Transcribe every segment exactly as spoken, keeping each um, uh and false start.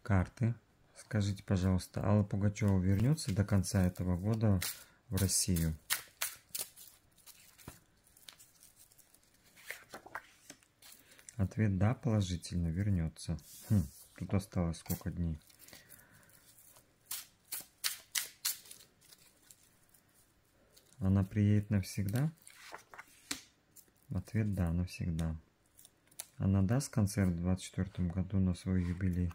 Карты. Скажите, пожалуйста, Алла Пугачева вернется до конца этого года в Россию? Ответ да, положительно, вернется. Хм, тут осталось сколько дней? Она приедет навсегда? Ответ да, навсегда. Она даст концерт в двадцать четвёртом году на свой юбилей?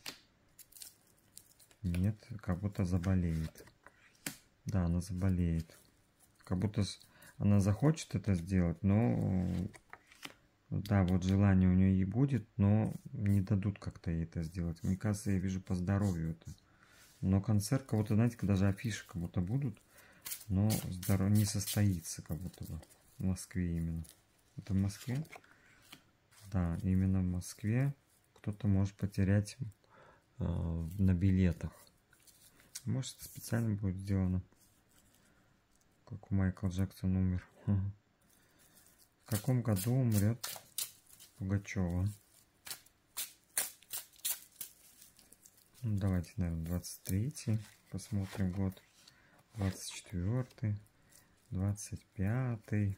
Нет, как будто заболеет. Да, она заболеет. Как будто она захочет это сделать, но... Да, вот желание у нее и будет, но не дадут как-то ей это сделать. Мне кажется, я вижу по здоровью это. Но концерт, как будто, знаете, даже афиши как будто будут, но здоров... не состоится как будто бы. В Москве именно. Это в Москве? Да, именно в Москве кто-то может потерять э, на билетах. Может, это специально будет сделано. Как у Майкла Джексона умер. В каком году умрет Пугачева? Ну, давайте, наверное, двадцать третий. Посмотрим год. двадцать четвёртый. двадцать пятый.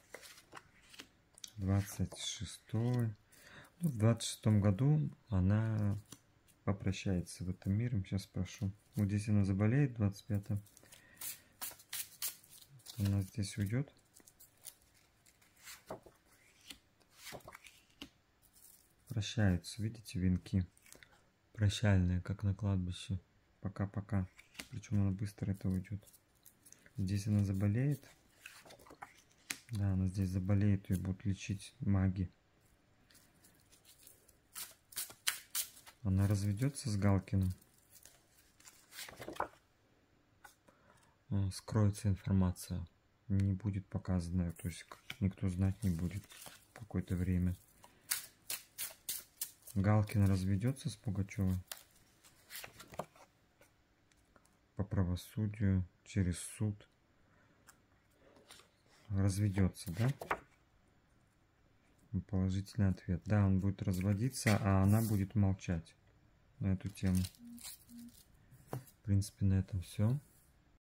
двадцать шестой. Ну, в двадцать шестом году она попрощается в этом мире. Сейчас спрошу. Вот здесь она заболеет двадцать пятого. Она здесь уйдет. Прощаются, видите, венки прощальные, как на кладбище. Пока-пока. Причем она быстро это уйдет. Здесь она заболеет. Да, она здесь заболеет, ее будут лечить маги. Она разведется с Галкиным. Скроется информация. Не будет показана, то есть никто знать не будет какое-то время. Галкин разведется с Пугачевой по правосудию, через суд. Разведется, да? Положительный ответ. Да, он будет разводиться, а она будет молчать на эту тему. В принципе, на этом все.